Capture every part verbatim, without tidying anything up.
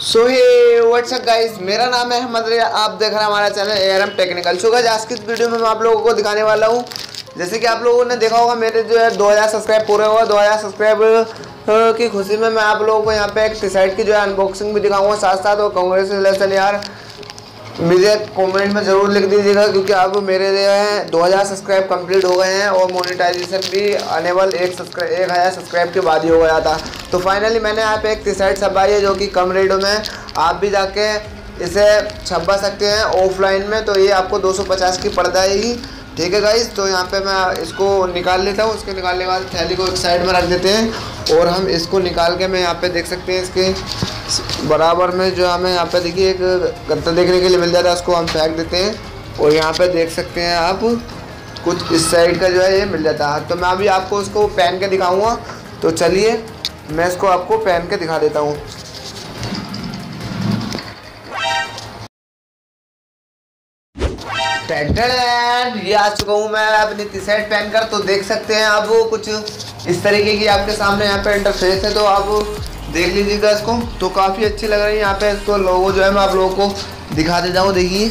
सो हे WhatsApp guys, मेरा नाम है अहमद रिया। आप देख रहे हैं हमारा channel A R M technical. So guys, आज की इस वीडियो में मैं आप लोगों को दिखाने वाला हूँ, जैसे कि आप लोगों ने देखा होगा मेरे जो है दो हज़ार सब्सक्राइब पूरे हुआ। दो हज़ार सब्सक्राइब की खुशी में मैं आप लोगों को यहाँ पे एक टी शर्ट की जो है अनबॉक्सिंग भी दिखाऊंगा साथ साथ। और कांग्रेचुलेसन यार, मुझे कमेंट में ज़रूर लिख दीजिएगा, क्योंकि अब मेरे जो है दो हज़ार सब्सक्राइब कंप्लीट हो गए हैं और मोनेटाइजेशन भी अनेबल एक सब्सक्राइब एक हज़ार सब्सक्राइब के बाद ही हो गया था। तो फाइनली मैंने यहाँ पे एक टी शर्ट छपवाई है, जो कि कम रेटों में आप भी जाके इसे छपवा सकते हैं ऑफलाइन में। तो ये आपको दो सौ पचास की पड़ जाएगी, ठीक है गाइस। तो यहाँ पे मैं इसको निकाल लेता हूँ। इसके निकालने के बाद थैली को एक साइड में रख देते हैं और हम इसको निकाल के मैं यहाँ पे देख सकते हैं इसके बराबर में जो हमें यहाँ पे देखिए एक गत्ता देखने के लिए मिल जाता है, उसको हम फेंक देते हैं। और यहाँ पे देख सकते हैं आप कुछ इस साइड का जो है ये मिल जाता है। तो मैं अभी आपको उसको पहन के दिखाऊँगा। तो चलिए मैं इसको आपको पहन के दिखा देता हूँ। ये आ चुका हूँ मैं अपनी टी शर्ट पहनकर। तो देख सकते हैं आप वो कुछ इस तरीके की आपके सामने यहाँ पे इंटरफेस है, तो आप देख लीजिएगा इसको। तो काफ़ी अच्छी लग रही है। यहाँ पे इसको लोगो जो है मैं आप लोगों को दिखा देता हूँ। देखिए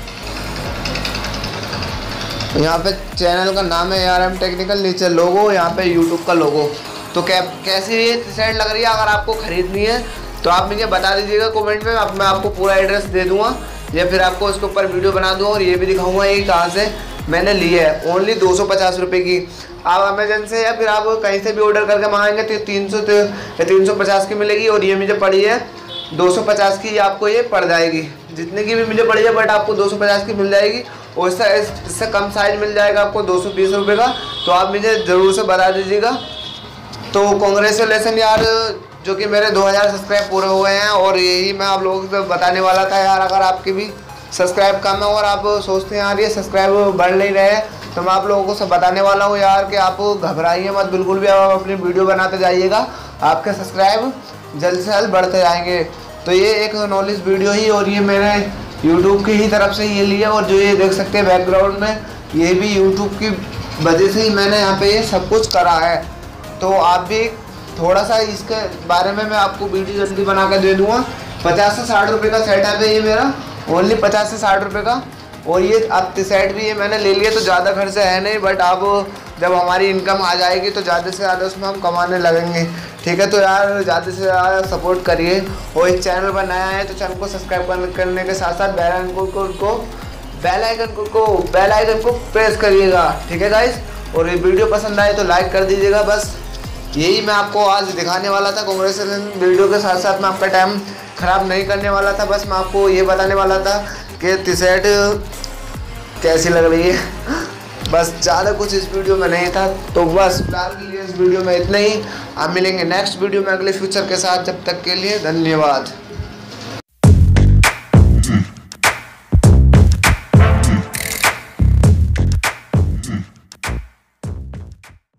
यहाँ पे चैनल का नाम है ए आर एम टेक्निकल, नीचे लोगो, यहाँ पे यूट्यूब का लोगो। तो कै कैसी ये टी शर्ट लग रही है, अगर आपको ख़रीदनी है तो आप मुझे बता दीजिएगा कमेंट में। अब मैं आपको पूरा एड्रेस दे दूँगा या फिर आपको उसके ऊपर वीडियो बना दूँ और ये भी दिखाऊंगा ये कहाँ से मैंने ली है। ओनली दो सौ पचास रुपये की। आप अमेजन से या फिर आप कहीं से भी ऑर्डर करके मंगाएंगे तो तीन सौ या तीन सौ पचास की मिलेगी। और ये मुझे पड़ी है दो सौ पचास की, आपको ये पड़ जाएगी। जितने की भी मुझे पड़ी है बट आपको दो सौ पचास की मिल जाएगी। और इससे इससे कम साइज मिल जाएगा आपको दो सौ बीस रुपये का। तो आप मुझे ज़रूर से बता दीजिएगा। तो कांग्रेचुलेसन यार, जो कि मेरे दो हज़ार सब्सक्राइब पूरे हुए हैं। और यही मैं आप लोगों को बताने वाला था यार, अगर आपके भी सब्सक्राइब कम है और आप सोचते हैं यार ये सब्सक्राइब बढ़ नहीं रहे, तो मैं आप लोगों को सब बताने वाला हूँ यार कि आप घबराइए मत बिल्कुल भी। आप अपनी वीडियो बनाते जाइएगा, आपके सब्सक्राइब जल्द से जल्द बढ़ते जाएंगे। तो ये एक नॉलेज वीडियो ही, और ये मेरे यूट्यूब की ही तरफ से ये लिया। और जो ये देख सकते हैं बैकग्राउंड में, ये भी यूट्यूब की वजह से ही मैंने यहाँ पे ये सब कुछ करा है। तो आप भी थोड़ा सा इसके बारे में मैं आपको वीडियो जल्दी बना कर दे दूँगा। पचास से साठ रुपये का सेटअप है ये मेरा, ओनली पचास से साठ रुपये का। और ये अब टी शर्ट भी ये मैंने ले लिया, तो ज़्यादा खर्चा है नहीं, बट अब जब हमारी इनकम आ जाएगी तो ज़्यादा से ज़्यादा उसमें हम कमाने लगेंगे, ठीक है। तो यार ज़्यादा से ज़्यादा सपोर्ट करिए। और इस चैनल पर नया है तो चैनल को सब्सक्राइब करने के साथ साथ बेल आइकन को को बेल आइकन को को बेल आइकन को प्रेस करिएगा, ठीक है गाइस। और ये वीडियो पसंद आए तो लाइक कर दीजिएगा। बस यही मैं आपको आज दिखाने वाला था। कांग्रेचुलेसन वीडियो के साथ साथ मैं आपका टाइम ख़राब नहीं करने वाला था। बस मैं आपको ये बताने वाला था कि टी शर्ट कैसी लग रही है। बस ज़्यादा कुछ इस वीडियो में नहीं था। तो बस फिलहाल के लिए इस वीडियो में इतना ही। आप मिलेंगे नेक्स्ट वीडियो में अगले फ्यूचर के साथ। जब तक के लिए धन्यवाद।